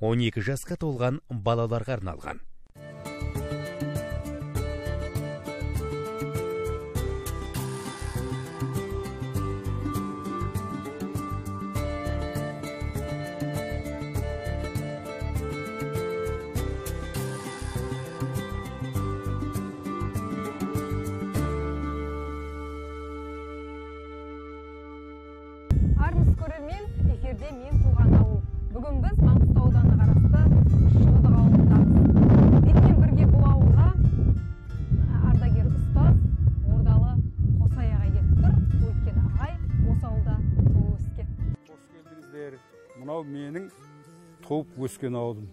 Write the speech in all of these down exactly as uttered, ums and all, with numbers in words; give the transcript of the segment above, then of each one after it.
он екі жасқа толған балаларға арналған. Армысыз көрермен, эфирде мен туған ауыл. Бүгін біз Маңғыстау ауданы қарасты Шығыдық ауылындамыз. Менімен бірге бұл ауылға ардагер ұстаз Ордалы Қосай ағай келіп тұр. Өйткені ағай осы ауылда туып өскен. Қош келдіңіздер. Мынау менің туып өскен ауылым.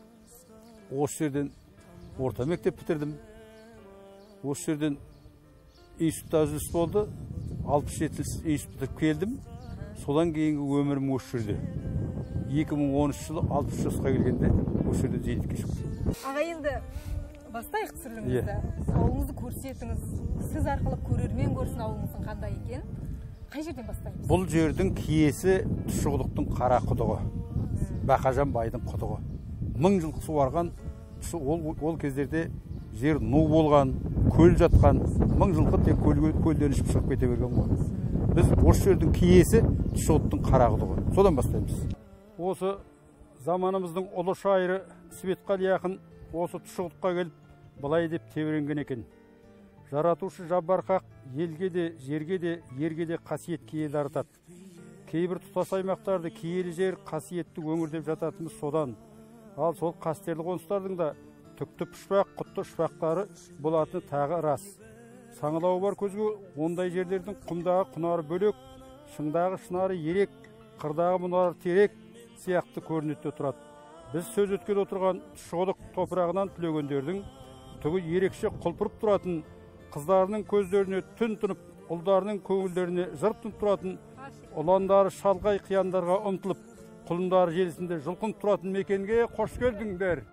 Осы жерден орта мектеп бітірдім. Осы жерден институтта үзіліс болды. алпыс жеті институт келдім. Содан кейінгі өмірім осы жерде. екі мың оныншы жылы алпыс жасқа келгенде осы жерде зейнетке шықтым. Аға, енді бастайық түсірілімізді. Ауылыңызды көрсетіңіз. Сіз арқылы көрермен көрсін ауылыңыздың қандай екен. Қай жерден бастаймыз? Бұл жердің киесі Тұщықұдықтың қара құдығы. Бақажан байдың құдығы. Мың жыл суарған, ол, ол кездерде жер ну болған, көл жатқан, мың жылқы тек көлден ішіп шығып кете берген ғой. Біз осы жердің киесі Тұщықұдықтың қара құдығы. Содан бастаймыз. Осы заманымыздың ұлы шайыры Светқали ақын осы Тұщықұдыққа келіп, былай деп тебіренген екен. Жаратушы жабарқақ елге де, жерге де, ерге де қасиет киелі артады. Кейбір тұтас аймақтарды киелі жер, қасиетті өңір деп жататымыз содан. Ал сол қастерлі қоныстардың да түкті пұшпақ, құтты шпақтары болатыны тағы рас. Саңылауы бар көзге ондай жерлердің құмдағы құнары бөлек, шыңдағы шынары ерек, қырдағы мұнары терек сияқты көрінетте тұрады. Біз сөз өткел отырған Тұщықұдық топырағынан түлегендердің түгі ерекше құлпырып тұратын, қыздарының көздеріне түн тұнып, ұлдарының көңілдеріне жыр тұнып тұратын, ұландары шалғай қияндарға ұмтылып, құлындары желісінде жылқын тұратын мекенге қош келдіңдер.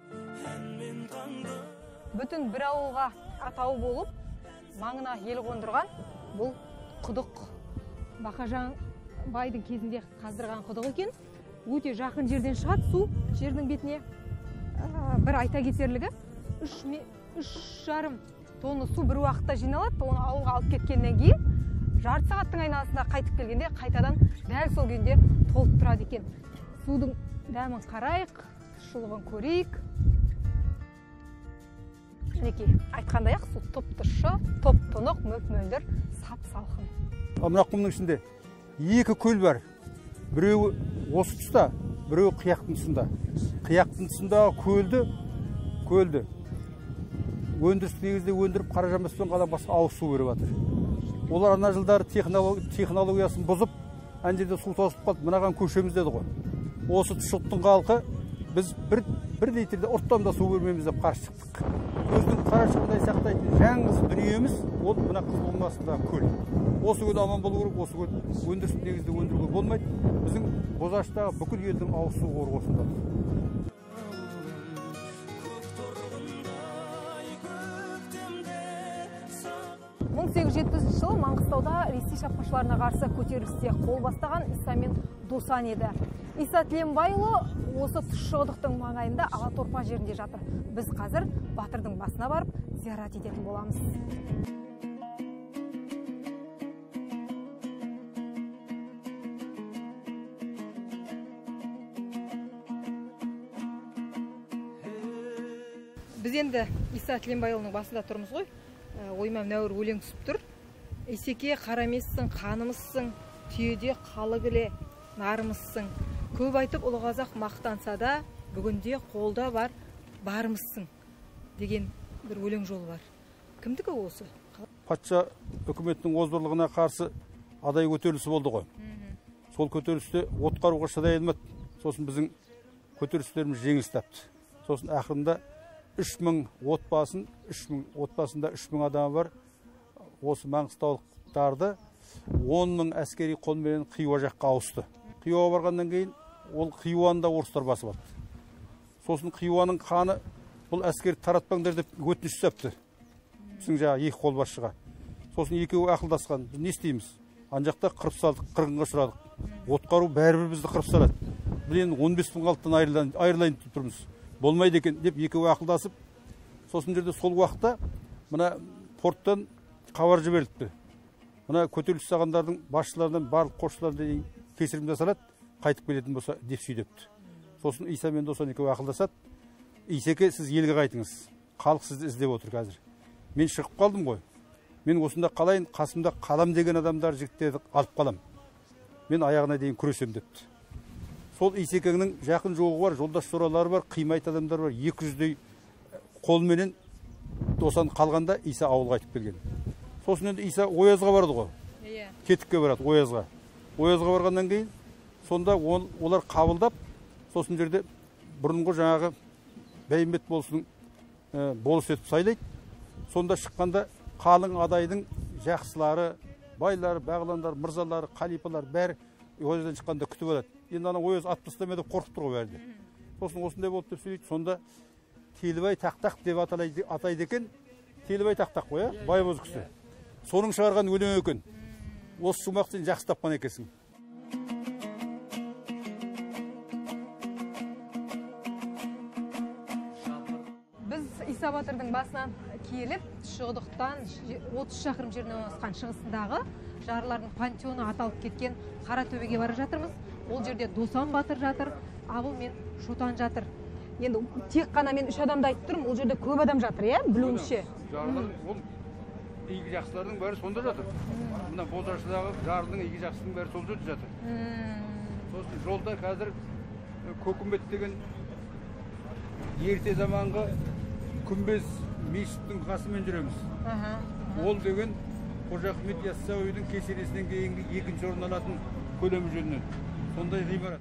Бүтін бір ауылға атауы болып, маңына ел қондырған бұл құдық. Бақажан байдың кезінде қаздырған құдық екен. Өте жақын жерден шығады су жердің бетіне. Бір айта кетерлігі, үш жарым тонны су бір уақытта жиналады. Оны ауылға алып кеткеннен кейін жарты сағаттың айналасында қайтып келгенде қайтадан дәл сол күйінде толып тұрады екен. Судың дәмін қарайық, шұлығын көрейік. Мінекей, айтқандай-ақ су топ-тұщы, топ-тұнық, мөп-мөлдір, сап-салқын. Мына құмның ішінде екі көл бар. Біреуі осы тұста, біреуі қияқтың тұсында. Қияқтың тұсында көлді, көлді. Өндіріс негізде өндіріп Қаражанбаспен қалан басқа ауыз су беріп жатыр. Олар ана жылдары технологиясын бұзып, ана жерде су тосып қалды, мынаған көшеміз деді ғой. Осы Тұщықұдықтың халқы біз бір, бір литрде ұрттамда су бермейміз деп қарсы шықтық. Көздің қарашығындай сақтайтын жаңыз дүниеміз ол мына Қызылқұм астындағы көл. Осы көл аман болу керек, осы көл өндіріс негізде өндіруге болмайды. Біздің Бозаштағы бүкіл елдің ауыз су қоры осында. мың сегіз жүз жетпісінші жылы Маңғыстауда Ресей шапқыншыларына қарсы көтерілісте қол бастаған Иса мен Досан еді. Иса Тіленбайұлы осы Тұщықұдықтың маңайында Алаторпа жерінде жатыр. Біз қазір батырдың басына барып зиярат ететін боламыз. Біз енді Иса Тіленбайұлының басында тұрмыз ғой. Ойма мәуір өлең түсіп тұр. Исеке қарамессің, қанымызсың, түйеде қалы кіле нарымызсың. Көп айтып ұлы қазақ мақтанса да, бүгінде қолда бар барымызсың деген бір өлең жолы бар. Кімдікі осы? Патша үкіметінің озбырлығына қарсы адай көтерілісі болды ғой. Сол көтерілісте от қаруға шыдай алмады. Сосын біздің көтерілістеріміз жеңіс тапты. Сосын ақырында үш мың отбасын, үш мың отбасында үш мың адам бар. Осы маңғыстаулықтарды он мың әскери қолмен Хиуа жаққа ауысты. Хиуаға барғаннан кейін ол Хиуаны да орыстар басып алды. Сосын Хиуаның ханы бұл әскер таратпаңдар деп өтініш жасапты. Біздің жаңағы екі қолбасшыға. Сосын екеуі ақылдасқан. Біз не істейміз? Ана жақта қырып салдық, қырғынға ұшырадық. От қару бәрібір бізді қырып салады. біз он бес мың халықтан айырылайын деп тұрмыз. Болмайды екен деп екеуі ақылдасып, сосын жерде сол уақытта мына порттан хабар жіберіліпті. Мына көтеріліс жасағандардың басшыларынан барлық қосшыларды кесірім жасалады, қайтып келетін болса деп сүйдепті. Сосын Иса мен Досан екеуі ақылдасады. Исеке, сіз елге қайтыңыз. Халық сізді іздеп отыр қазір. Мен шығып қалдым ғой. Мен осында қалайын, қасымда қалам деген адамдар жігіттерді алып қалам. Мен аяғына дейін күресем депті. Сол Исекеңнің жақын жоғы бар, жолдас соралары бар, қимайт адамдар бар. екі жүздей қолменен Досан қалғанда Иса ауылға қайтып келген. Сосын енді Иса Оязға барды ғой. Кетікке барады Оязға. Оязға барғаннан кейін сонда олар қабылдап, сосын жерде бұрынғы жаңағы бәйімбет болысының болыс етіп сайлайды. Сонда шыққанда қалың адайдың жақсылары, байлары, бағландар, мырзалары, қалипалар бәрі Ояздан шыққанда күтіп алады. Енді ана Ояз ат тастамай деп қорқып тұр ғой бәрі. Сосын осындай болды деп сөйлейді. Сонда Телібай тақтақ деп атайды екен. Телібай тақтақ қой, байбоз кісі. Соның шығарған өлең екен. Осы шумақты сен жақсы тапқан екенсің. Біз Иса Батырдың басынан келіп, Шұғыдықтан отыз шақырым жерінен орналасқан шығысындағы жарлардың пантеоны аталып кеткен Қаратөбеге бара жатырмыз. Ол жерде Досан Батыр жатыр, Абыл мен Шотан жатыр. Енді тек қана мен үш адамды айтып тұрмын, ол жерде көп адам жатыр, иә, білуімше. Жарлардың, ол игі жақсылардың бәрі сонда жатыр. Мына Бозашыдағы жарлының игі жақсының бәрі сол жерде жатыр. Сосын жолда қазір Көкімбет деген ерте заманғы күмбез мешіттің қасымен жүреміз. Ол деген Қожа Ахмет Яссауидің кесенесінен кейінгі екінші орын алатын көлемі жөнінен. Сондай ғимарат.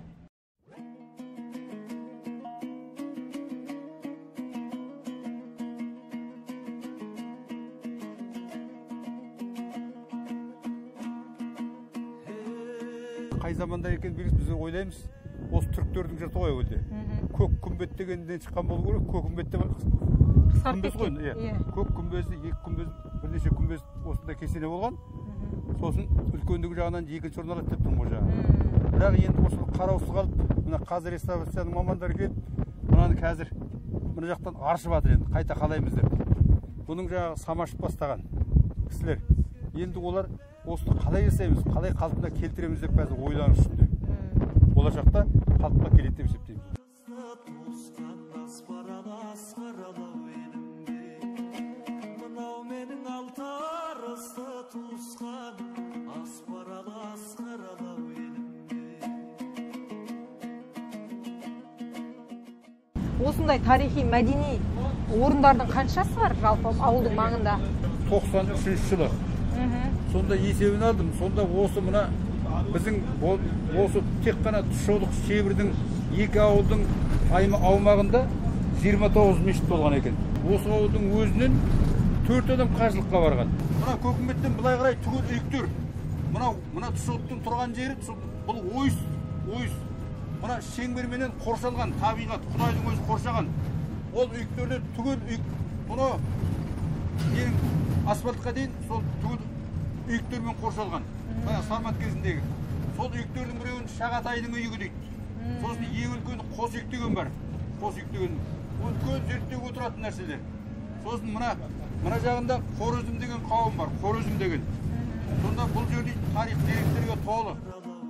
Қай заманда екен біз ойлаймыз, осы түріктердің жұрты ғой өлде. Көк күмбет дегеннен шыққан болу керек, көк күмбетте күмбез ғой. Көк күмбезді, екі күмбез, бірнеше күмбез осында кесене болған. Сосын үлкендігі жағынан екінші орын алады деп тұрмын ғой жаңа. Бірақ енді осы қараусыз қалып, мына қазір реставрацияның мамандары келіп, мынаны қазір мына жақтан аршып жатыр енді, қайта қалаймыз деп. Бұның жаңағы самашып бастаған кісілер. Енді олар осыны қалай жасаймыз, қалай қалпына келтіреміз деп қазір ойлану үстінде. Болашақта қалыпқа келеді деп есептейміз. Осындай тарихи, мәдени орындардың қаншасы бар жалпы ауылдың маңында? тоқсан үшінші жылы. Сонда есебін алдым. Сонда осы мына біздің осы тек қана Тұшолық Шебірдің екі ауылдың аумағында жиырма тоғыз мешіт болған екен. Осы ауылдың өзінен төрт адам қажылыққа барған. Мына Көкімбеттен былай қарай түгел үйіктер. Мына мына Тұшолықтың тұрған жері бұл ойыс, ойыс. Мына шеңберменен қоршалған табиғат, Құдайдың өзі қоршаған. Ол үйіктерде түгел үйік. Бұны ең асфальтқа дейін сол түгел үйіктермен қоршалған. Бая Сармат кезіндегі. Сол үйіктердің біреуін Шағатайдың үйігі дейді. Сосын ең үлкен қос үйік деген бар. Қос үйік деген үлкен зерттеуге отыратын нәрселер. Сосын мына мына жағында Хорезм деген қауым бар. Хорезм деген. Сонда бұл жерде тарих деректерге толы.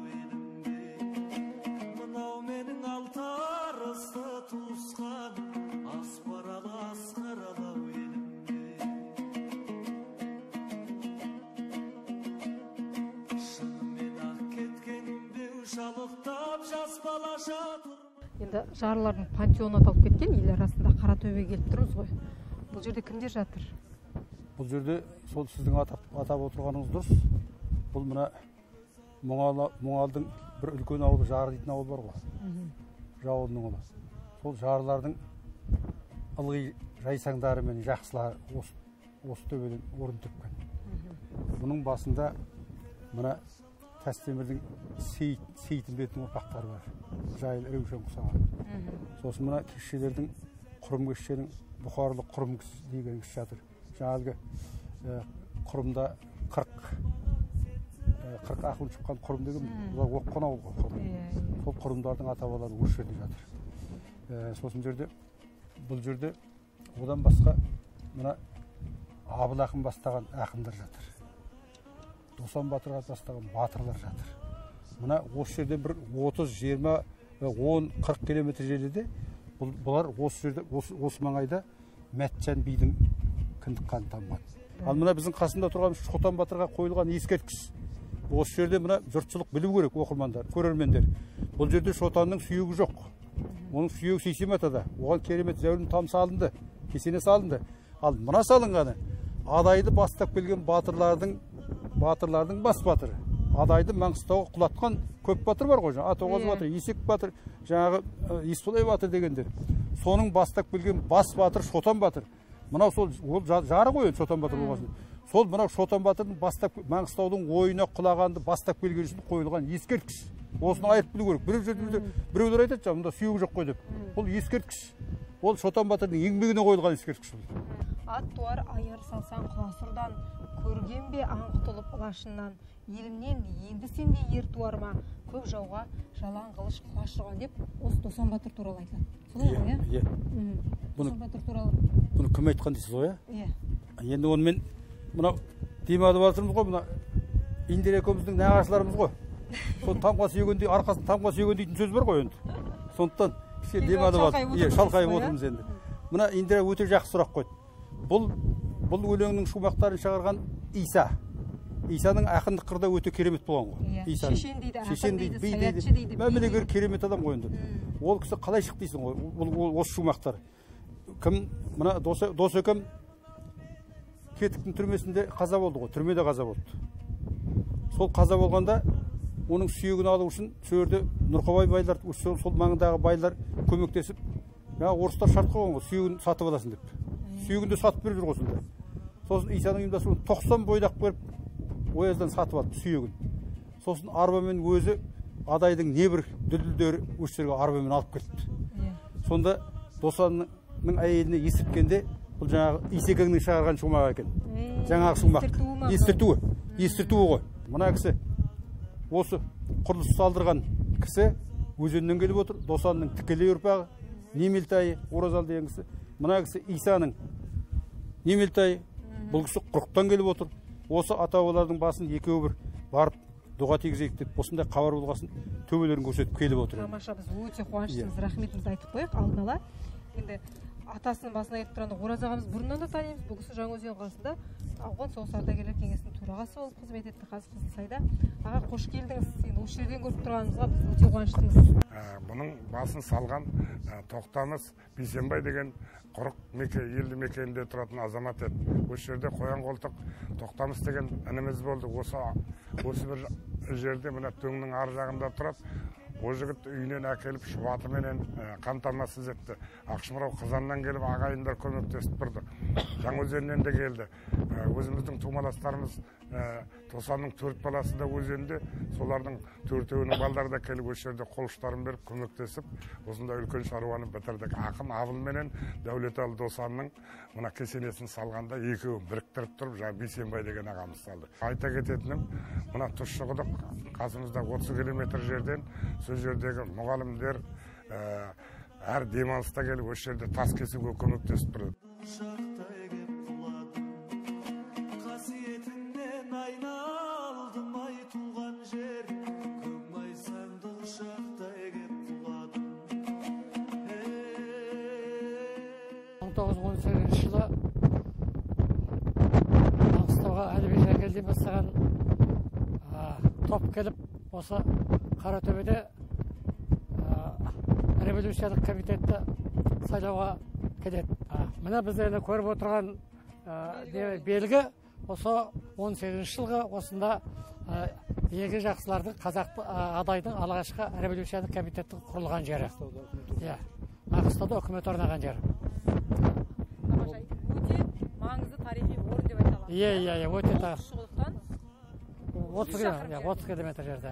Енді жарлардың пантеоны аталып кеткен, ел арасында Қаратөбеге келіп тұрмыз ғой. Бұл жерде кімдер жатыр? Бұл жерде сол сіздің атап, атап отырғаныңыз дұрыс. Бұл мына Мұңалдың бір үлкен ауылы, Жары дейтін ауыл бар ғой. Жауының ұлы. Сол жарлардың ылғи жайсаңдары мен жақсылары осы, осы төбеден орын тепкен. Бұның басында мына Тастемірдің Сейт, Сейтімбеттің ұрпақтары бар. Жайыл Әреушен құсаған. Сосын мына кішелердің құрым кішенің Бұқарлы құрым кісі деген кісі жатыр. Жаңағы құрымда қырық қырық ақын шыққан құрым деген бұлар оққан ауыл ғой. Сол құрымдардың ата бабалары осы жерде жатыр. Сосын жерде бұл жерде одан басқа мына Абыл ақын бастаған ақындар жатыр. Досан батырға бастаған батырлар жатыр. Мына осы жерде бір отыз, жиырма, он, қырық километр жерде бұлар осы жерде осы маңайда Мәтжан бидің кіндік қаны тамған. Ал мына біздің қасында тұрған Шотан батырға қойылған ескерткіш. Осы жерде мына жұртшылық білу керек, оқырмандар, көрермендер. Бұл жерде Шотанның сүйегі жоқ. Оның сүйегі Сейсен атада. Оған керемет зәулім там салынды, кесене салынды. Ал мына салынғаны Адайды бастап келген батырлардың батырлардың бас батыры. Адайды Маңғыстауға құлатқан көп батыр бар ғой, Атоғаз батыр, Есек батыр, жаңағы Есболай батыр дегендер. Соның бастап келген бас батыр Шотан батыр. Мынау сол ол жары ғой Шотан батыр болғасын. Сол мынау Шотан батырдың бастап Маңғыстаудың ойына құлағанды бастап келген үшін қойылған ескерткіш. Осыны айырып білу керек. Біреу жерде біреулер айтады, "Жаңа мұнда сүйегі жоқ қой" деп. Ол ескерткіш. Ол Шотан батырдың еңбегіне қойылған ескерткіш. Ат туар айыр салсаң құласырдан, көрген бе аң құтылып лашыннан, елімнен енді сенде ер туар ма, көп жауға жалаң қылыш құлашырған деп осы Досан батыр туралы айтады. Солай ғой, иә? Досан батыр туралы. Бұны кім айтқан дейсіз ғой, иә? Енді оны мен мынау демалып жатырмыз ғой, мына Индира екеуміздің нағашыларымыз ғой. Сол тамға сүйегендей, арқасын тамға сүйеген дейтін сөз бар ғой енді. Сондықтан кішкене демалып жатырмыз, шалқайып отырмыз енді. Мына Индира өте жақсы сұрақ қойды. Бұл бұл өлеңнің шумақтарын шығарған Иса. Исаның ақындық қырда өте керемет болған ғой. Иса. Шешен дейді, ақын дейді, саятшы дейді. Мәмілегер керемет адам ғой енді. Ол кісі қалай шықты дейсің ғой, ол осы шумақтар. Кім мына Досекем Кетіктің түрмесінде қаза болды ғой, түрмеде қаза болды. Сол қаза болғанда оның сүйегін алу үшін сол жерде Нұрқабай байлар, сол маңындағы байлар көмектесіп, жаңа орыстар шарт қойған ғой, сүйегін сатып аласың деп. Сүйегін де сатып беріп жүр ғой сонда. Сосын Исаның ұйымдастыруымен тоқсан бойдақ беріп Ояздан сатып алды сүйегін. Сосын арбамен өзі Адайдың небір дүлділдері осы жерге арбамен алып кетті. Сонда Досанның әйеліне естірткенде бұл жаңағы Исекеңнің шығарған шумағы екен. Жаңағы шумақ. Естіртуі. Естіртуі ғой. Мына кісі осы құрылыс салдырған кісі өзеннен келіп отыр. Досанның тікелей ұрпағы, Немелтайы, Оразал деген кісі. Мына кісі Исаның Немелтайы. Бұл кісі Құрықтан келіп отыр. Осы ата-бабалардың басын екеуі бір барып дұға тигізейік деп осындай хабар болғасын төбелерін көрсетіп келіп отыр. Тамаша, біз өте қуаныштымыз, рахметімізді айтып қояйық алдын ала. Енді атасының басына айтып тұрғанда Ораз ағамыз бұрыннан да танимыз. Бұл кісі Жаңаөзен қаласында ауған соғыс ардагерлер кеңесінің төрағасы болып қызмет етті қазір Қызылсайда. Аға, қош келдіңіз. Енді осы жерден көріп тұрғанымызға біз өте қуаныштымыз. Бұның басын салған Тоқтамыс Бейсенбай деген құрық елді мекенінде тұратын азамат еді. Осы жерде қоян қолтық Тоқтамыс деген ініміз болды. Осы бір жерде мына дөңнің ар жағында тұрады. О жігіт үйінен әкеліп шұбатыменен қамтамасыз етті. Ақшымырау Қызаннан келіп ағайындар көмектесіп тұрды. Жаңаөзеннен де келді. Өзіміздің тумаластарымыз Досанның төрт баласы да өзенде, солардың төртеуінің балдары да келіп осы жерде қол ұштарын беріп көмектесіп, осындай үлкен шаруаны бітірдік. Ақын Абыл менен Дәулеталы Досанның мына кесенесін салғанда екеуі біріктіріп тұрып, жаңа Бейсенбай деген ағамыз салды. Айта кететінім, мына Тұщықұдық қасымызда отыз километр жерден сол жердегі мұғалімдер әр демалыста келіп осы жерде тас кесуге көмектесіп тұрды. мың тоғыз жүз он сегізінші жылы Маңғыстауға әлібек жәргелден бастаған топ келіп, осы Қаратөбеде революциялық комитетті сайлауға келеді. Мына біздерді көріп отырған белгі осы он сегізінші жылғы осында егі жақсылардың қазақ Адайдың алғашқы революциялық комитеттің құрылған жері. Маңғыстауда үкімет орнаған жері. Өте маңызды тарихи орын деп айта аламыз. Иә, иә, иә, өте Тұщықұдықтан отыз километр жерде.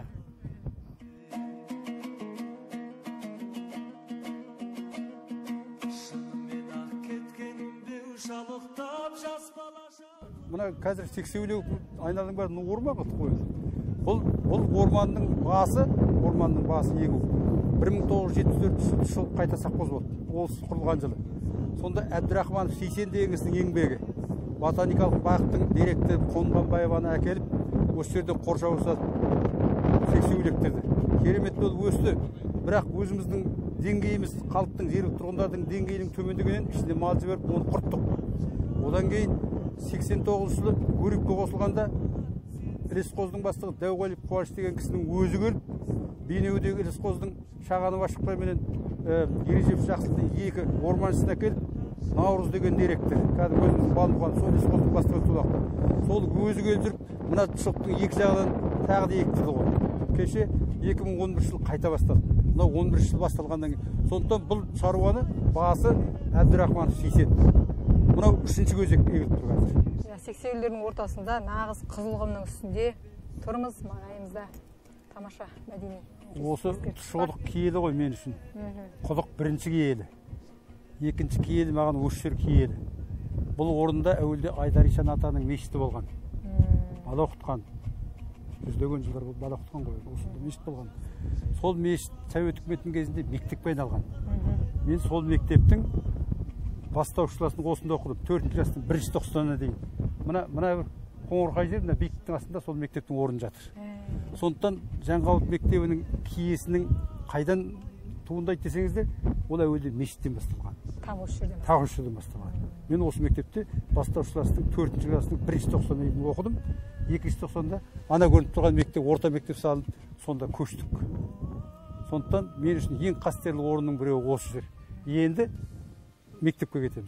Мына қазір сексеулеу айналың бәрі орма қылып қойды. бұл бұл орманның басы, орманның басы егу бір мың тоғыз жүз жетпіс төртінші жылы қайта совхоз болды. Ол құрылған жылы. Сонда Әбдірахманов Сейсен деген кісінің еңбегі, ботаникалық бақтың директоры Қонғанбаеваны әкеліп, осы жерде қоршау жасап сексеуілдерді. Керемет болып өсті. Бірақ өзіміздің деңгейіміз, халықтың, жергілікті тұрғындардың деңгейінің төмендегеннен ішінде мал жіберіп, оны құрттық. Одан кейін сексен тоғызыншы жылы Гурьевке қосылғанда лесхоздың бастығы Дәуғалиев Қуаныш деген кісінің өзі келіп, Бейнеудегі лесхоздың Шағанов Ашықбай менен Ережеп Жақсылды екі орманшысын әкеліп, Наурыз деген директор, кәдімгі өзіміздің Балмұқан, сол лесхоздың бастығы Тулақта. Сол өзі келіп жүріп, мына тұшықтың екі жағынан тағы да екі тұрды ғой. Кеше екі мың он бірінші жыл қайта басталды. Мына он бірінші жыл басталғаннан кейін. Сондықтан бұл шаруаны басы Әбдірахманов Сейсен. Мынау үшінші кезек егіліп тұр қазір. Сексеуілдердің ортасында нағыз қызылқұмның үстінде тұрмыз, маңайымызда тамаша мәдени. Осы тұшықұдық киелі ғой мен үшін. Құдық бірінші киелі. Екінші киелі маған осы жер киелі. Бұл орында әуелде Айдар Ишан атаның мешіті болған. Бала оқытқан. Жүздеген жылдар бала оқытқан ғой. Осында мешіт болған. Сол мешіт Совет үкіметінің кезінде мектепке айналған. Мен сол мектептің бастаушыласын осында оқыдым. төртінші кластың бірінші тоқсанына дейін. Мына мына бір қоңырқай жер, мына биіктің астында сол мектептің орны жатыр. Сондықтан Жаңғабыл мектебінің киесінің қайдан туындайды десеңіздер, ол әуелде мешіттен басталған. Тағы осы жерден. Тағы осы жерден басталған. Мен осы мектепте бастаушыластың төртінші кластың бірінші тоқсанына дейін оқыдым. екінші тоқсанда ана көрініп тұрған мектеп, орта мектеп салынып, сонда көштік. Сондықтан мен үшін ең қастерлі орынның біреуі осы жер. Енді мектепке кетеміз.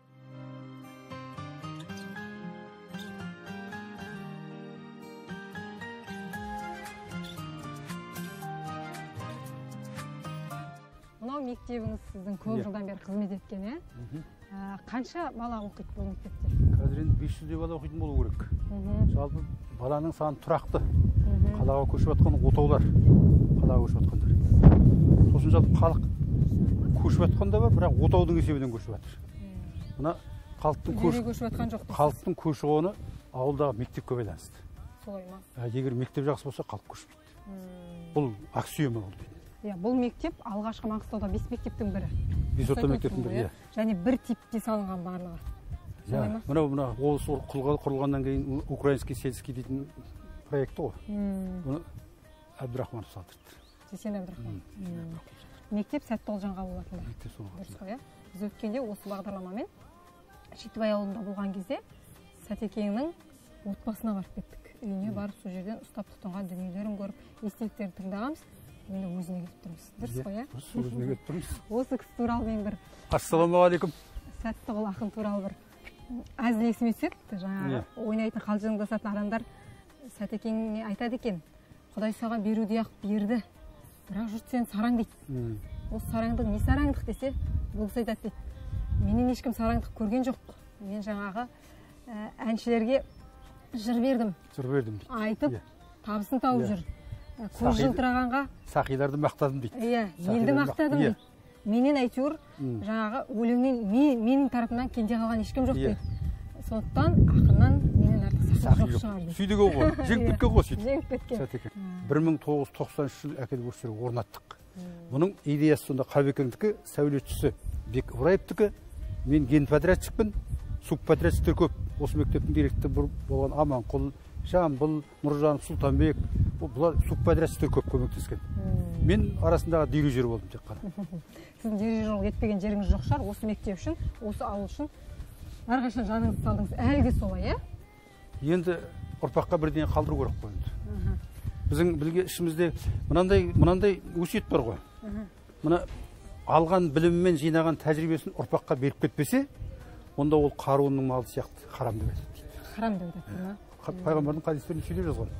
Мынау мектебіңіз сіздің көп жылдан бері қызмет еткен, е? Қанша бала оқиды бұл мектепте? Қазір енді бес жүздей бала оқитын болу керек. Жалпы баланың саны тұрақты. Қалаға көшіп жатқан отаулар. Қалаға көшіп жатқандар. Сосын жалпы халық көшіп жатқан да бар, бірақ отаудың есебінен көшіп жатыр. Мына халықтың көшіп жатқан жоқ. Халықтың көші-қоны ауылдағы мектепке байланысты. Солай ма? Егер мектеп жақсы болса, халық көшіп кетеді. Бұл аксиома ол дейді. Бұл мектеп алғашқы Маңғыстауда бес мектептің бірі. Бес орта мектептің бірі. Және бір типте салынған барлығы. Солай ма? Мынау мына облыс құрылғаннан кейін украинский сельский дейтін проекті ғой. Бұны Әбдірахманов салдырды. Сейсен Әбдірахманов. Мектеп сәтті ол Жаңғабыл атында. Мектеп сол атында. Біз өткенде осы бағдарламамен Шитібай ауылында болған кезде Сәтекеңнің отбасына барып кеттік. Үйіне барып сол жерден ұстап тұтынған дүниелерін көріп, естеліктерін тыңдағанбыз. Енді өзіне кетіп тұрмыз. Дұрыс қой, ә? Өзіне кетіп тұрмыз. Осы кісі туралы мен бір Ассалаумағалейкум. Сәттіғұл ақын туралы бір әзіл есіме түседі. Жаңағы ойнайтын қалжыңдасатын адамдар Сәтекеңе айтады екен, Құдай саған беруде-ақ берді, бірақ жұрт сен сараң дейді. Осы сараңдық не сараңдық десе, бұл кісі айтады дейді. Менен ешкім сараңдық көрген жоқ. Мен жаңағы әншілерге жыр бердім. Жыр бердім. Айтып, табысын тауып жүр. Көз жылтырағанға сақиларды мақтадым дейді. Иә, елді мақтадым дейді. Менен әйтеуір жаңағы өлеңнен менің тарапымнан кенде қалған ешкім жоқ дейді. Сондықтан ақыннан менен артық сақил жоқ шығар дейді. Сөйдік ол ғой, жеңіп кеткен ғой сөйтіп. Жеңіп кеткен. бір мың тоғыз жүз тоқсаныншы жылы әкеліп осы жерге орнаттық. Бұның идеясы сонда Қабекеңдікі, сәулетшісі Бек Ыбыраевтікі, мен генподрядчикпін, субподрядчиктер көп. Осы мектептің директоры болған Аманқұл, Жамбыл, Нұржанов, Сұлтанбек, бұлар субподрядчиктер көп көмектескен. Мен арасындағы дирижер болдым тек қана. Сіздің дирижер болып кетпеген жеріңіз жоқ шығар, осы мектеп үшін, осы ауыл үшін әрқашан жаныңызды салдыңыз. Әлі де солай, ә? Енді ұрпаққа бірдеңе қалдыру керек қой енді. Біздің білге ішімізде мынандай мынандай өсиет бар ғой. Мына алған білімімен жинаған тәжірибесін ұрпаққа беріп кетпесе, онда ол қаруының малы сияқты харам деп айтады. Харам деп айтады ма? Пайғамбардың хадистерінде сөйлеп жазған.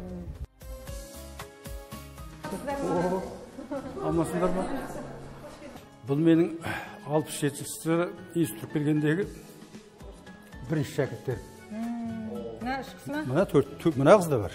Амансыңдар ма? Бұл менің алпыс жетінші жылы институт келгендегі бірінші шәкірттер. Мына үш қыз ма? Мына төрт, мына қыз да бар.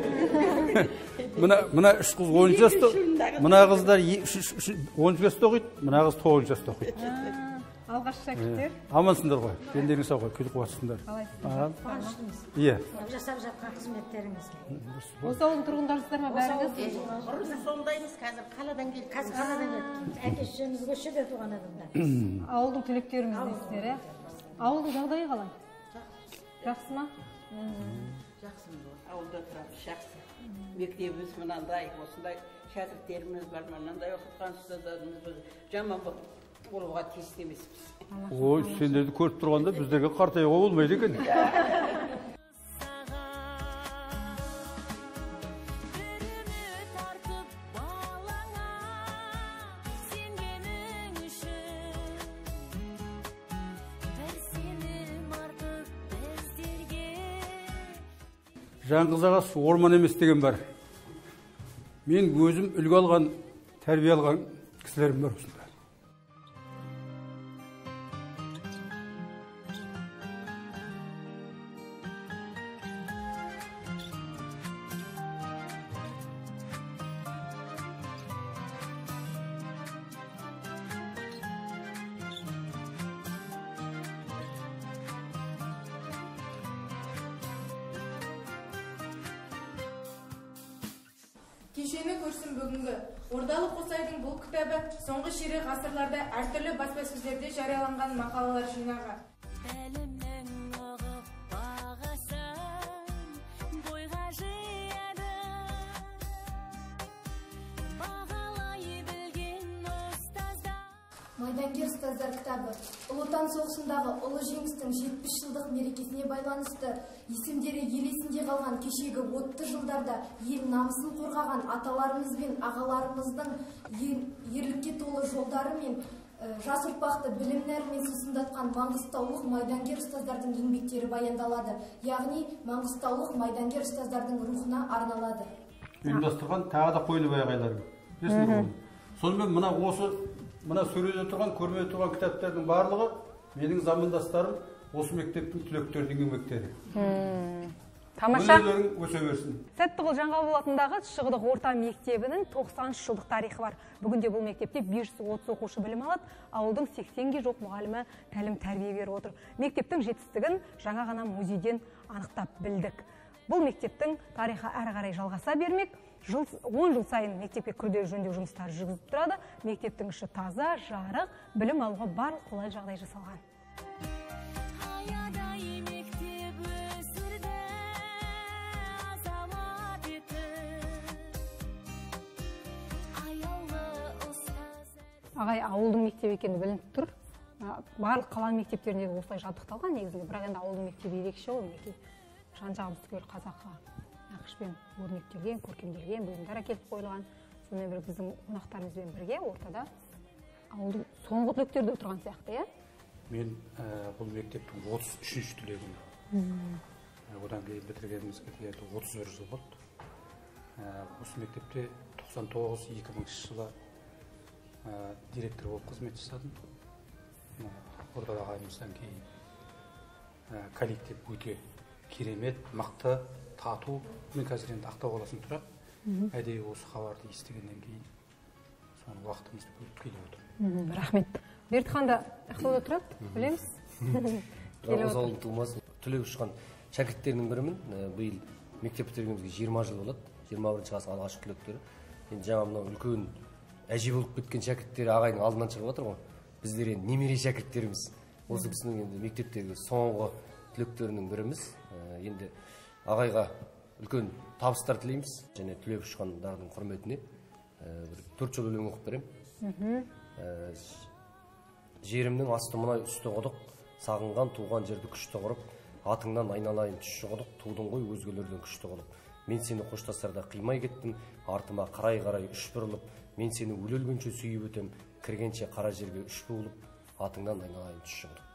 Мына үш қыз оныншы жаста, мына қыздар оныншы жаста оқиды, мына қыз тоғызыншы жаста оқиды. алғашқы шәкірттер. Амансыңдар ғой, дендерің сау ғой, күліп қуатсыңдар. Иә. Жасап жатқан қызметтеріңізге. Осы ауылдың тұрғындарысыздар ма бәріңіз? Бұрын сондаймыз, қазір қаладан келдік. Қазір қаладан келдік. Әке-шешеміз көшеде туған адамдар. Ауылдың түлектеріміз дейсіздер, иә? Ауылдың жағдайы қалай? Жақсы ма? Жақсы. Ауылда тұрамыз, жақсы. Мектебіміз мынандай, осындай шәкірттеріміз бар, мынандай оқытқан ұстаздарымыз бар. Жаман болуға тиісті емеспіз. Ой, сендерді көріп тұрғанда біздерге қартаюға болмайды екен. Жаңғыз ағасы орман емес деген бар. Мен өзім үлгі алған, тәрбие алған кісілерім бар осында. Кешені көрсін бүгінгі. Ордалық Қосайдың бұл кітабы соңғы ширек ғасырларда әртүрлі баспасөздерде жарияланған мақалалар жинағы. Майдангер ұстаздар кітабы Ұлы Отан соғысындағы ұлы жеңістің жетпіс жылдық мерекесіне байланысты есімдері ел есінде қалған кешегі отты жылдарда ел намысын қорғаған аталарымыз бен ағаларымыздың ерлікке толы жолдары мен жас ұрпақты білім нәрімен сусындатқан маңғыстаулық майдангер ұстаздардың еңбектері баяндалады. Яғни маңғыстаулық майдангер ұстаздардың рухына арналады. Ұйымдастырған тағы да қойылып аяғайлары. Сонымен мына осы Мына сөреде тұрған, көрмеде тұрған кітаптардың барлығы менің замандастарым осы мектептің түлектерінің еңбектері. Тамаша. Өнерлерің өсе берсін. Сәттіғұл Жаңғабыл атындағы Шығыдық орта мектебінің тоқсан үш жылдық тарихы бар. Бүгінде бұл мектепте бес жүз отыз оқушы білім алады. Ауылдың сексенге жоқ мұғалімі тәлім тәрбие беріп отыр. Мектептің жетістігін жаңа ғана музейден анықтап білдік. Бұл мектептің тарихы әрі қарай жалғаса бермек. он жыл сайын мектепке күрделі жөндеу жұмыстары жүргізіліп тұрады. Мектептің іші таза, жарық, білім алуға барлық қолайлы жағдай жасалған. Ағай, ауылдың мектебі екені білініп тұр. Барлық қаланың мектептерінде осылай жабдықталған негізінде, бірақ енді ауылдың мектебі ерекше ғой, мінекей. Жан-жағы түгел қазақы нақышпен өрнектелген, көркемделген бұйымдар әкеліп қойылған. Сонымен бір біздің қонақтарымызбен бірге ортада ауылдың соңғы түлектерде отырған сияқты, иә? Мен бұл мектептің отыз үшінші түлегімін. Одан кейін бітіргенімізге енді отыз бір жыл болды. Осы мектепте тоқсан тоғыз екі мыңыншы жылы директор болып қызмет жасадым. Ордалы ағайымыздан кейін коллектив өте керемет, мықты, тату. Мен қазір енді Ақтау қаласында тұрамын. Әдейі осы хабарды естігеннен кейін соны уақытымызды бөліп келіп отырмын. Рахмет. Бердіхан да Ақтауда тұрады, білеміз? Жалғыз ауылдың тумасы, түлеп ұшқан шәкірттерінің бірімін. Биыл мектеп бітіргенімізге жиырма жыл болады. жиырма бірінші класс алғашқы түлектері. Енді жаңа мынау үлкен әже болып кеткен шәкірттері ағайдың алдынан шығып отыр ғой. Біздер енді немере шәкірттеріміз. Осы кісінің енді мектептегі соңғы түлектерінің біріміз. Енді ағайға үлкен табыстар тілейміз. Және түлеп ұшқандардың құрметіне төрт жол өлең оқып беремін. Жерімнің асты мұнай үсті құдық, сағынған туған жерді күшті құрып, атыңнан айналайын түші құдық, тудың ғой өзгелерден күшті құдық. Мен сені қоштасарда қимай кеттім, артыма қарай-қарай үш бұрылып, мен сені өле-өлгенше сүйіп өтем, кіргенше қара жерге үш буылып, атыңнан айналайын түші құдық.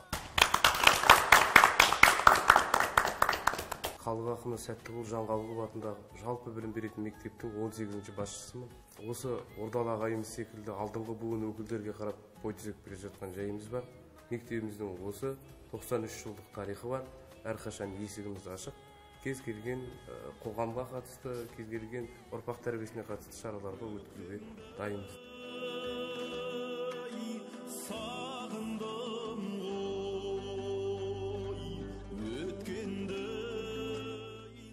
Халық ақыны Сәттіғұл Жаңғабыл атындағы жалпы білім беретін мектептің он сегізінші басшысымын. Осы Ордалы ағайымыз секілді алдыңғы буын өкілдерге қарап бой түзеп келе жатқан жайымыз бар. Мектебіміздің осы тоқсан үш жылдық тарихы бар. Әрқашан есігіміз ашық. Кез келген қоғамға қатысты, кез келген ұрпақ тәрбиесіне қатысты шараларды өткізуге дайынбыз.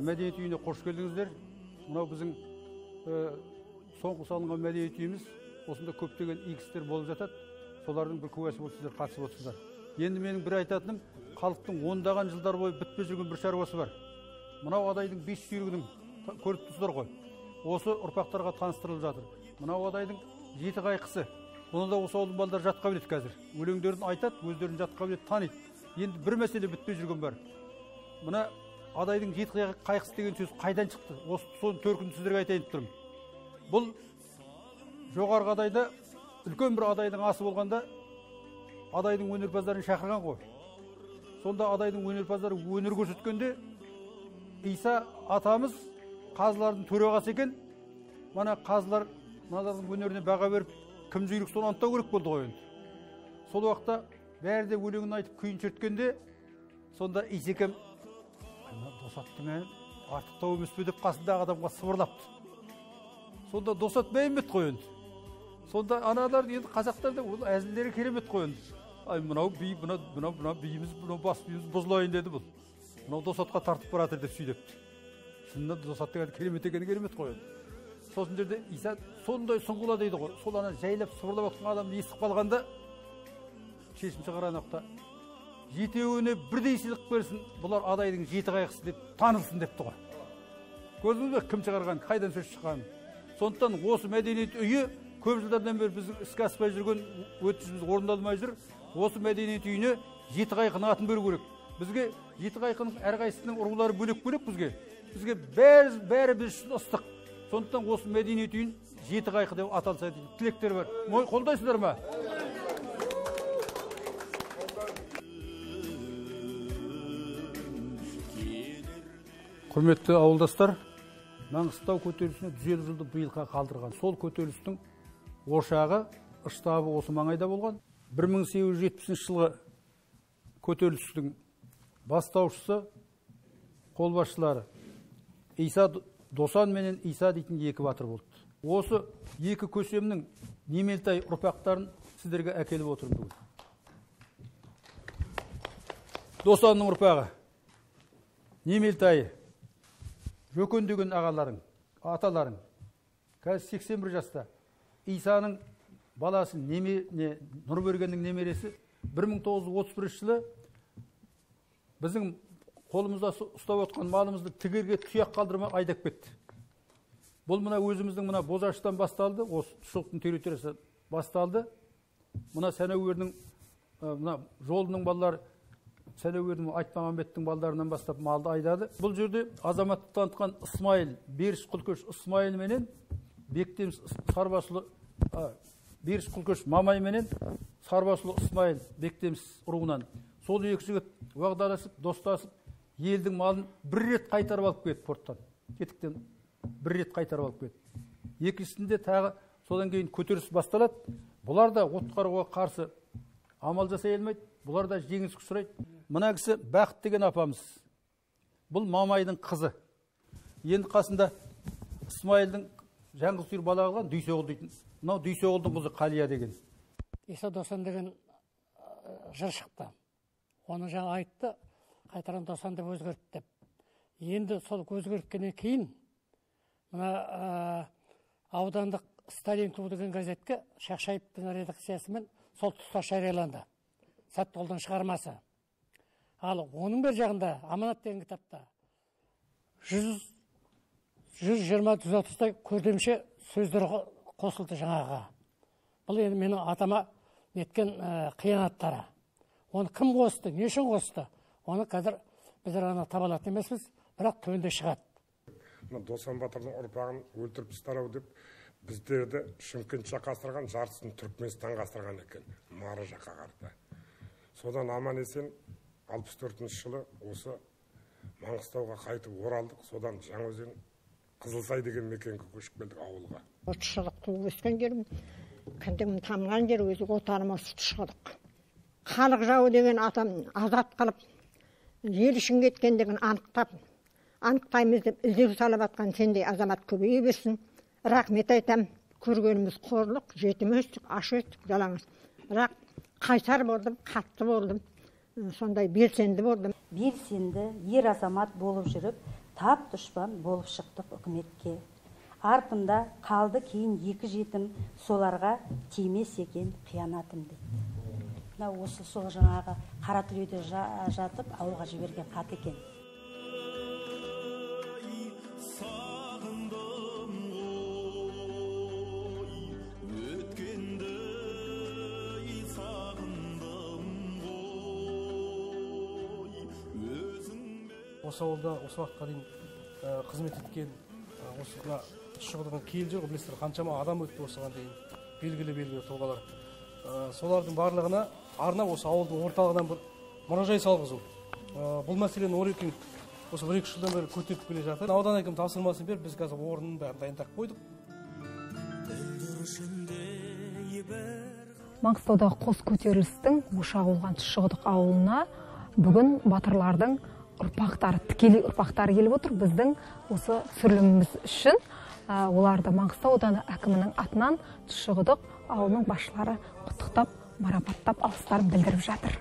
мәдениет үйіне қош келдіңіздер. Мынау біздің соңғы салынған мәдениет үйіміз. Осында көптеген игістер болып жатады. Солардың бір куәсі болып сіздер қатысып отырсыздар. Енді менің бір айтатыным, халықтың ондаған жылдар бойы бітпей жүрген бір шаруасы бар. Мынау адайдың бес сүйрігінің көріп тұрсыздар ғой. Осы ұрпақтарға таныстырылып жатыр. Мынау адайдың жеті қайқысы. Оны да осы ауылдың балдары жатқа біледі қазір. Өлеңдерін айтады, өздерін жатқа біледі, таниды. Енді бір мәселе бітпей жүрген бар. Мына адайдың жеті қайқысы деген сөз қайдан шықты? Осы соның төркінін сіздерге айтайын тұрмын. Бұл жоғарғы адайда үлкен бір адайдың асы болғанда адайдың өнерпаздарын шақырған ғой. Сонда адайдың өнерпаздары өнер көрсеткенде Иса атамыз қазылардың төрағасы екен. Мана қазылар мыналардың өнеріне баға беріп, кім жүйрік соны анықтау керек болды ғой енді. Сол уақытта бәрі де өлеңін айтып күйін шерткенде, сонда Исекем Досаттың әнін артықтау емес пе деп қасындағы адамға сыбырлапты. Сонда Досат бәйімбет қой енді. Сонда аналар енді қазақтар да ол әзілдері керемет қой енді. Ай мынау би, мынау мынау мынау биіміз, мынау бас биіміз бұзылайын деді бұл. Мынау Досатқа тартып баратыр деп сөйлепті. Шынында Досаттың әні керемет екені керемет қой енді. Сосын жерде Иса сондай сұңғыла дейді ғой. Сол ана жайлап сыбырлап отқан адамды естіп қалғанда шешім шығарған уақытта жетеуіне бірдей сыйлық берсін, бұлар адайдың жеті қайқысы деп танылсын депті ғой. Көрдіңіз бе кім шығарған, қайдан сөз шыққанын. Сондықтан осы мәдениет үйі көп жылдардан бері біздің іске аспай жүрген өтінішіміз орындалмай жүр. Осы мәдениет үйіне жеті қайқының атын беру керек. Бізге жеті қайқының әрқайсысының ұрулары бөлек-бөлек бізге. Бізге бәрі бәрі біз үшін ыстық. Сондықтан осы мәдениет үйін жеті қайқы деп аталса дейді. Тілектер бар. Қолдайсыздар ма? Құрметті ауылдастар, Маңғыстау көтерілісіне жүз елу жылды биылға қалдырған. Сол көтерілістің ошағы, штабы осы маңайда болған. бір мың сегіз жүз жетпісінші жылғы көтерілістің бастаушысы, қолбасшылары Иса Досан менен Иса дейтін екі батыр болды. Осы екі көсемнің Немелтай ұрпақтарын сіздерге әкеліп отырмын бүгін. Досанның ұрпағы Немелтай Жөкен деген ағаларың, аталарың, қазір сексен бір жаста. Исаның баласы Нұрбергеннің немересі бір мың тоғыз жүз отыз бірінші жылы біздің қолымызда ұстап отқан малымызды тігерге тұяқ қалдырмай айдап кетті. Бұл мына өзіміздің мына Бозаштан басталды, осы Тұшылықтың территориясы басталды. Мына Сәнәуердің мына жолының балалары Сәнәуердің Айтмағамбеттің балдарынан бастап малды айдады. Бұл жерде азаматтық танытқан Исмайыл, Беріш Құлкөш Исмайыл менен Бектеміс Сарбасұлы Беріш Құлкөш Мамай менен Сарбасұлы Исмайыл Бектеміс руынан. Сол екі жігіт уағдаласып, достасып, елдің малын бір рет қайтарып алып кетті порттан. Кетіктен бір рет қайтарып алып кетті. Екіншісінде тағы содан кейін көтеріліс басталады. Бұлар да отқаруға қарсы амал жасай алмайды. Бұлар да жеңіліс ұшырайды. Мына кісі Бақыт деген апамыз. Бұл Мамайдың қызы. Енді қасында Исмайылдың жаңғыз сүйір бала алған Дүйсеғұл дейтін. Мынау Дүйсеғұлдың қызы Қалия деген. Иса Досан деген жыр шықты. Оны жаңа айтты, қайтаран Досан деп өзгертті деп. Енді сол өзгерткеннен кейін мына аудандық Сталин клубы деген газетке Шақшаевтың редакциясымен сол тұста жарияланды. Сәттіғұлдың шығармасы. Ал оның бір жағында Аманат деген кітапта жүз жиырма жүз отыздай көрдемше сөздер қосылды жаңаға. Бұл енді менің атама неткен қиянаттары. Оны кім қосты, не үшін қосты? Оны қазір біздер ана таба алатын емеспіз, бірақ төбінде шығады. Досан батырдың ұрпағын өлтіріп тастау деп біздерді Шымкент жаққа асырған, жартысын Түркменстанға асырған екен, Мары жаққа қарсы. Содан аман есен алпыс төртінші жылы осы Маңғыстауға қайтып оралдық. Содан Жаңаөзен Қызылсай деген мекенге көшіп келдік ауылға. Тұшылық туып өскен жерім, кіндігім тамған жер өзі отаныма тұшылық. Халық жауы деген атам азат қылып, ел үшін кеткендігін анықтап, анықтаймыз деп іздеу салып атқан сендей азамат көбейе берсін. Рахмет айтам, көргеніміз қорлық, жетім өстік, аш өстік, жалаңыз. Бірақ қайсар болдым, қатты болдым, сондай белсенді болдым. Белсенді, ер азамат болып жүріп, тап дұшпан болып шықтық үкіметке. Артында қалды кейін екі жетім, соларға тимес екен қиянатым дейді. Мына осы сол жаңағы қара түлейде жатып ауылға жіберген хат екен. Осы ауылда осы уақытқа дейін қызмет еткен, осыға шығудың кейл жоқ, білесіздер, қаншама адам өтті осыған дейін, белгілі-белгілі тұлғалар. Солардың барлығына арнап осы ауылдың орталығынан бір мұражай салғызу. Бұл мәселені Орекең осы бір екі жылдан бері көтеріп келе жатыр. Аудан әкім тапсырмасын беріп, біз қазір орнын бәрін дайындап қойдық. Маңғыстаудағы қос көтерілістің ошағы болған Тұщықұдық ауылына бүгін батырлардың ұрпақтары, тікелей ұрпақтары келіп отыр. Біздің осы түсіріліміміз үшін оларды Маңғыстау ауданы әкімінің атынан Тұщықұдық ауылының басшылары құттықтап, марапаттап, алғыстарын білдіріп жатыр.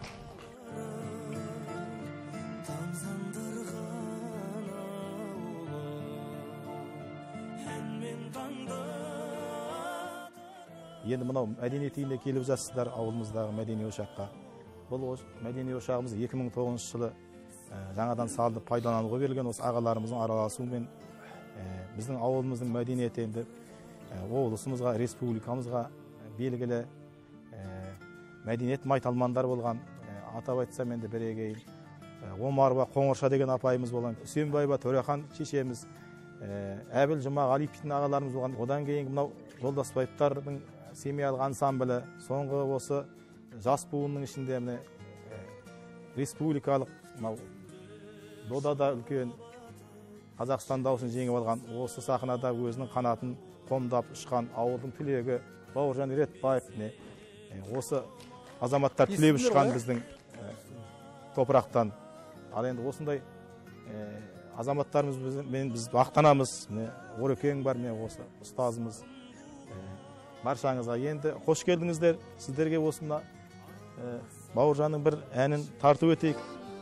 Енді мынау мәдениет үйіне келіп жатсыздар, ауылымыздағы мәдени ошаққа. Бұл мәдени ошағымыз екі мың тоғызыншы жылы жаңадан салынып пайдалануға берілген. Осы ағаларымыздың араласуымен біздің ауылымыздың мәдениеті енді облысымызға, республикамызға белгілі мәдениет майталмандар болған. Атап айтсам енді бірегей Омарова Қоңырша деген апайымыз болған, Үсенбаева Төрехан шешеміз, Әбіл Жұмағалиевтің ағаларымыз болған. Одан кейін мынау Жолдасбаевтардың семьялық ансамблі, соңғы осы жас буынның ішінде міне республикалық додада үлкен Қазақстан дауысын жеңіп алған, осы сахнада өзінің қанатын қомдап ұшқан ауылдың түлегі Бауыржан Ретбаев, осы азаматтар түлеп ұшқан біздің топырақтан. Ал енді осындай азаматтарымызбен біз мақтанамыз. Орекең бар, осы ұстазымыз. Баршаңызға енді қош келдіңіздер. Сіздерге осында Бауыржанның бір әнін тарту етейік.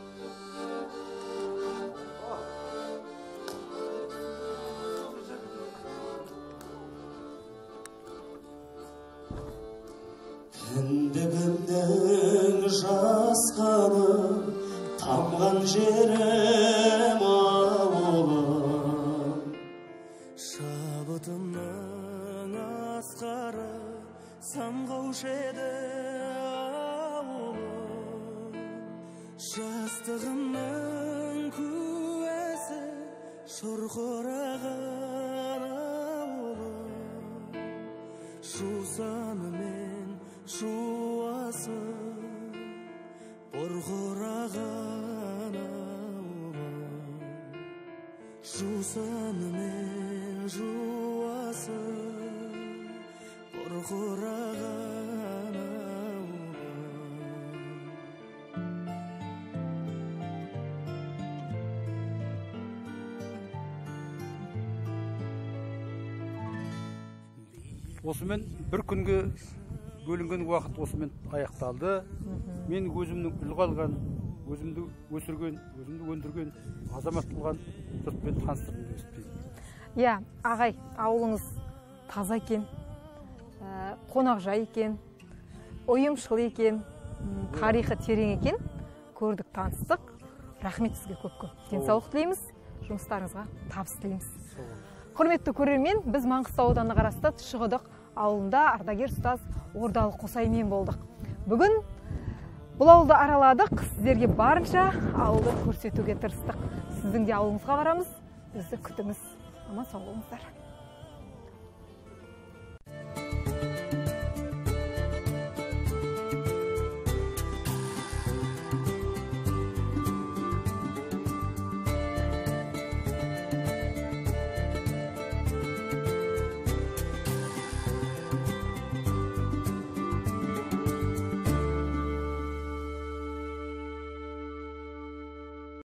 Кіндігімнің жасқаны тамған жерім ауылым, шабытымның асқары самғаушы еді ауылым, жастығымның куәсі шұрқыраған ауылым, жусанымен жуасы бұрқыраған ауылым, жусанымен жуасы бұрқыраған ауылым. Осымен бір күнге бөлінген уақыт осымен аяқталды. Мен өзімнің үлгі алған, өзімді өсірген, өзімді өндірген азамат болған жұртпен таныстырдым деп есептеймін. Иә, ағай, ауылыңыз таза екен, қонақжай екен, ұйымшыл екен, тарихы терең екен. Көрдік, таныстық. Рахмет сізге көп-көп. Денсаулық тілейміз, жұмыстарыңызға табыс тілейміз. Құрметті көрермен, біз Маңғыстау ауданына қарасты Тұщықұдық ауылында ардагер ұстаз Ордалы Қосаймен болдық. Бүгін бұл ауылды араладық, сіздерге барынша ауылды көрсетуге тырыстық. Сіздің де ауылыңызға барамыз, бізді күтіңіз. Аман сау болыңыздар.